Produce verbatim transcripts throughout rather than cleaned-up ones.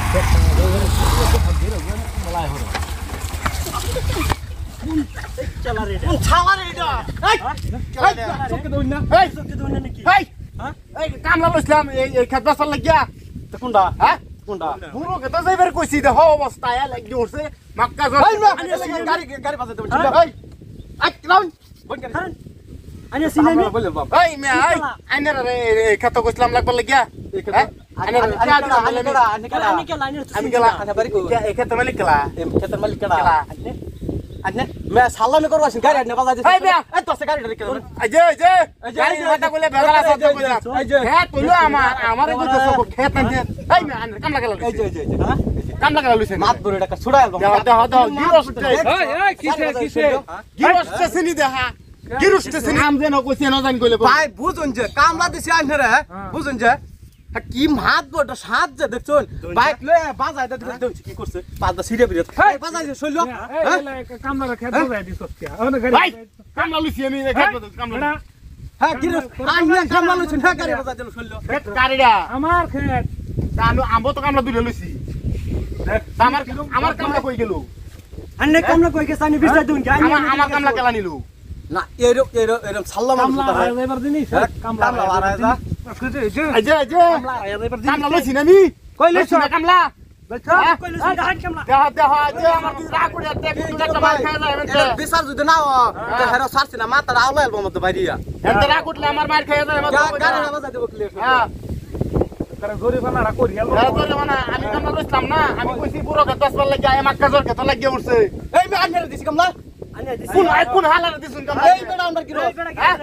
चला रे ছালা রে এটা এই চোখে দউন না এই চোখে দউন না নাকি এই হ্যাঁ এই কামলা লইছিলাম এই এই খেত বাসার লাগিয়া তো কোনটা হ্যাঁ কোনটা পুরো খেত যাইবার কইছি দে হ অবস্থা এ লাগি উঠছে মাক্কা জল গাড়ি গাড়ি বাজাতে বলছি এই আই ক্লাউন বন গাড়ি আনি সিনে নি বলে বাপ এই মে এই আইনার রে খেত কইছিলাম লাগবার লাগিয়া এই খেত আইনার আনি কেডা আনি কেডা আনি কেডা আমি গেলা আনা বাড়ি কই এই খেত মালিক গেলা এই খেতের মালিক কেডা আনি আনি মে সালামি করবাস গাড়ি আনি বাজা দিছ এই মে এই তো সে গাড়ি রে কেডা এই যে এই যে গাড়ি মাথা কইলে বেজালা সব কইলা হ্যাঁ তুইলো আমার আমারে কইছস খেত আনতে এই মে আন কামলা গেলা এই যে এই যে হ্যাঁ কামলা গেলা লইছে মাত ধরে টাকা ছুড়াই আলবাম দাও দাও দাও গিরস্তে এই এই কিসে কিসে গিরস্তে সিনি দেখা গিরস্তে সিনি নাম যেন কইছে না জানি কইলে ভাই বুঝুন যে কামলা দিছি আইন রে বুঝুন যে কি মাত বড় সাত যে দেখছুন বাইক লয়ে বাজায় দে দেখছি কি করছে পাঁচটা সিরে বিরে বাজায় যে শৈল এই কামলা খেত বাজাই দিছস কি ওনে গাড়ি ভাই কামলা লইছি আমি খেত কামলা হ্যাঁ গিরস আইন কামলা লইছেন হ্যাঁ গাড়ি বাজায় দিল শৈল খেত কারিডা আমার খেত আমি আমবো তো কামলা দুইটা লইছি দেখ আমার আমার কামলা কই গেল আন্নে কামলা কই গেছ আনি বিছাই দুন কি আমার আমার কামলা কেলা নিলু না এরো এরো এরম সাল্লাম কামলা এবার দিনি কামলা বাড়ায় যা এই যে এই যে কামলা এবার দিন কামলা লইছি না আমি কই লইছ না কামলা কই লইছ দাহান কামলা দেহ দেহ যে আমার তুই রাগ করে দেখ তুই একটা মার খায় যায় এমনতে বিচার যদি না তে হেরো সারছি না মাথা আউলা এলবো মত বাইরিয়া এমনতে রাগ উঠলে আমার মার খায় যায় এমনতে গাড়ি বাজায় দেব ক্লিয়ার হ্যাঁ তারা জরিমানা রা করি গেল হ্যাঁ তো মানে আমি কামলা লইছিলাম না আমি কইছি পুরো কে দশ বার লাগি আয় মাক্কা জোর কে তো লাগিয়ে উঠছে এই মে আন্নে দিছি কামলা আন্নে দিছি কোন আই কোন হালারে দিছুন কামলা এই বেড়া আমরা কি রো এই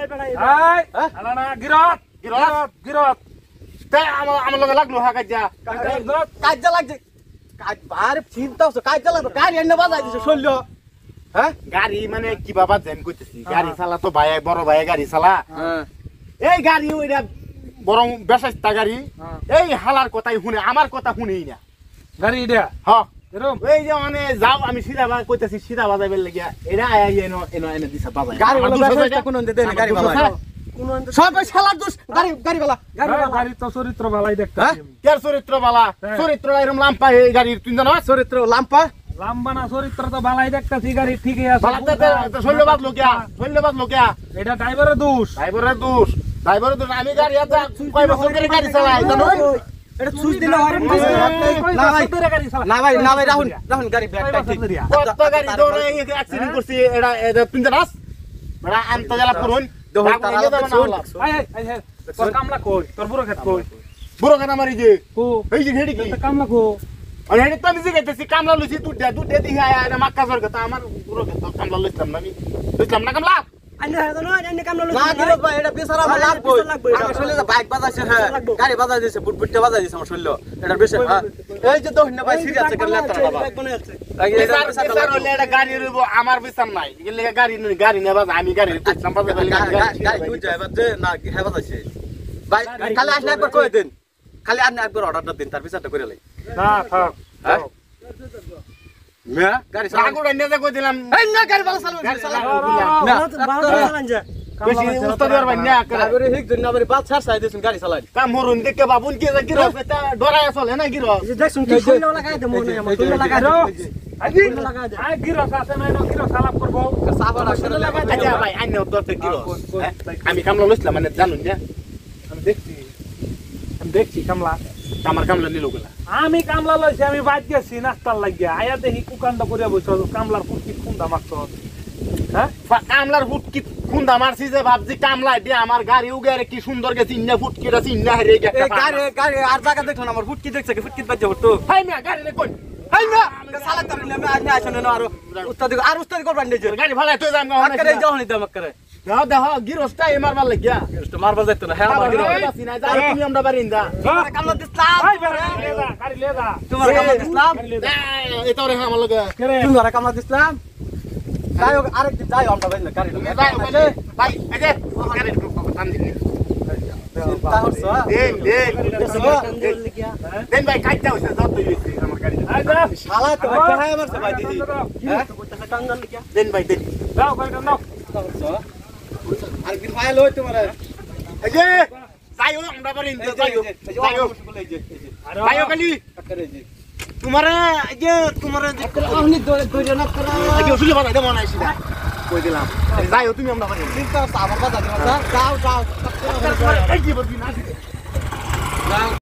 আলানা গিরত গিরত গিরত তে আমার আমার লগে লাগলো হা কাজা কাজা লাগছে কাজ আর চিন্তা হচ্ছে কাজা লাগবে গাড়ি আন্নে বাজায় দিছে শৈল হ্যাঁ গাড়ি মানে কি বাবা জেন কইতেছি গাড়ি চালা তো ভাই বড় ভাই গাড়ি চালা হ্যাঁ এই গাড়ি ওইটা বরং বেশাস্তা গাড়ি এই হালার কথাই শুনে আমার কথা শুনেই না গাড়ি দে হ্যাঁ এরম এই যে মানে যাও আমি সিধা বা কইতাছি সিধা বাজাইবার লাগিয়া এটা আয়া এনো এনো এনে দিছে বাজাই গাড়ি বলা বেশটা কোন দে দেন গাড়ি বলা সব শালার দোষ গাড়ি গাড়ি বলা গাড়ি বলা গাড়ি তো চরিত্র ভালাই দেখতে কের চরিত্র বালা চরিত্র এরম লাম্পা এই গাড়ির তুই জানো চরিত্র লাম্পা লাম্বানা চরিত্র তো ভালাই দেখতেছি গাড়ি ঠিকই আছে বালাতে শৈলবাদ লোকিয়া শৈলবাদ লোকিয়া এটা ড্রাইভারের দোষ ড্রাইভারের দোষ ড্রাইভারের দোষ আমি গাড়ি আছে কয় বছর ধরে গাড়ি চালাই জানো এটা সুইচ দিলে হয় না ভাই না ভাই না ভাই রাহুল রাহুল গাড়ি ব্যাগটা ঠিক কত গাড়ি দৌড়ে অ্যাক্সিডেন্ট করছি এটা এটা তুই জানাস বড় আন্তজলা করুন দৌড় তারা এই এই এই তোর কামলা কই তোর বুড়ো খেত কই বুড়ো কেন মারি যে কো এই যে হেডি কি কামলা কো আর হেডি তো আমি যে গেতেছি কামলা লইছি তুই দে তুই দে দি আয়া এটা মাক্কা জোর কথা আমার বুড়ো খেত কামলা লইতাম না আমি লইতাম না কামলা আন্নে হাতে নয় আন্নে কামলা লইছ না গিরত ভাই এটা বেচারা আমার লাগবে আমি শৈল বাইক বাজাইছে হ্যাঁ গাড়ি বাজাই দিয়েছে বুট বুটটা বাজাই দিয়েছে আমার শৈল এটা বেশি এই যে দহনে ভাই সিরিয়াস আছে করলে তার বাবা বিচার বিচার হলে এটা গাড়ি রইব আমার বিচার নাই এগুলো গাড়ি নই গাড়ি নেবা আমি গাড়ি কইতাম পাবে গাড়ি কি যায় বাদ না কি হেবা যাচ্ছে ভাই খালি আসলে একবার কই দেন খালি আপনি একবার অর্ডারটা দিন তার বিচারটা করে লাই না থাক হ্যাঁ মে গাড়ি চালা আগু রান্না কই দিলাম এই না গাড়ি ভালো চালাও গাড়ি চালাও না বারো চালান যা বেশি উস্তাদ আর বান্না করে আরে হিক দিন আবার পাঁচ চার সাই দিছেন গাড়ি চালাই কাম মরুন দেখে বাবুন কি যে গিরো এটা ডরায় চলে না গিরো দেখছুন কি শৈল লাগাই দে মনে আমার শৈল লাগাই দে আজি আই গিরো আছে না না গিরো সালাপ করব সাবার আসলে লাগাই দে আচ্ছা ভাই আইনে উত্তর তে গিরো আমি কামলা লইছিলাম মানে জানুন না আমি দেখছি আমি দেখছি কামলা আমার কামলা নিলো গুলা আমি কামলা লইছি আমি বাইত গেছি নাস্তার লাগিয়া আয়া দেখি কুকান্ড করে বইছ কামলার ফুটকি খুন্দা মারছ হ্যাঁ কামলার ফুটকি খুন্দা মারছি যে ভাবছি কামলা দিয়ে আমার গাড়ি উগারে কি সুন্দর গেছে ইন্না ফুটকিটা চিন্না হেরে গেছে এই গাড়ি গাড়ি আর জায়গা দেখুন আমার ফুটকি দেখছে কি ফুটকি বাজে হতো হাই মিয়া গাড়ি নে কই হাই না সালা তার আমি আজ আসলে না আর উস্তাদ আর উস্তাদ করবেন নিজে গাড়ি ভালাই তুই যাম আর করে যাও নি দাম করে দাও দাও গিরস্তা এমার মার লাগিয়া তো মারবা যাইতো না হ্যাঁ মার গিরো তুমি আমরা বারিন্দা তোমার কামলা দিছলাম ভাই বেরে লেদা গাড়ি লেদা তোমার কামলা দিছলাম এটা রে আমার লগে করে তোমার কামলা দিছলাম যাই হোক আরেকদিন যাই আমরা ভাই না গাড়ি ভাই ভাই এই যে গাড়ি টান দিন চিন্তা হচ্ছে দেন দেন দেন ভাই কাটটা হইছে যত হইছে আমার গাড়ি আইদা শালা তো ভাই আমার সবাই দিদি হ্যাঁ দেন ভাই দেন দাও গাড়ি নাও আরেকদিন ভাই লই তোমার এই যে যাইও আমরা বারিন্দা যাইও যাইও আরে যাইও খালি তোমারে এই যে তোমারে যে আপনি দইটা না করা এই যে ওষুধ বানাই দেবো না এসে কই দিলাম যাইও তুমি আমরা বাড়ি চিন্তা আবার বাজার যাও যাও এই যে বলবি না যাও